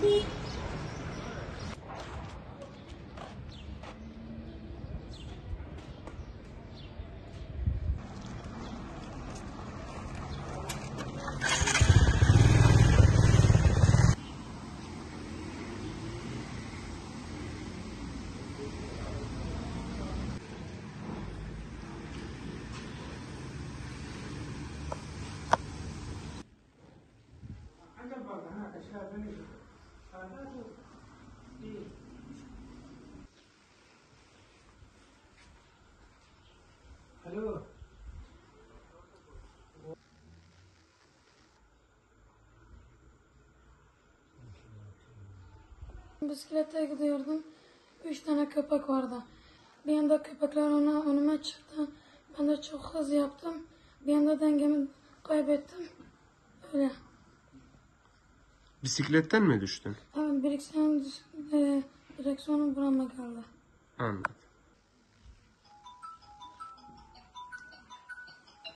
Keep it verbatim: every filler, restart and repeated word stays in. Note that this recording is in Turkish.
Alo. Bisiklete gidiyordum. Üç tane köpek vardı. Bir anda köpekler ona önüme çıktı. Ben de çok hızlı yaptım. Bir anda dengemi kaybettim. Öyle. Bisikletten mi düştün? Evet, direksiyonun, e, direksiyonun burama geldi. Anladım.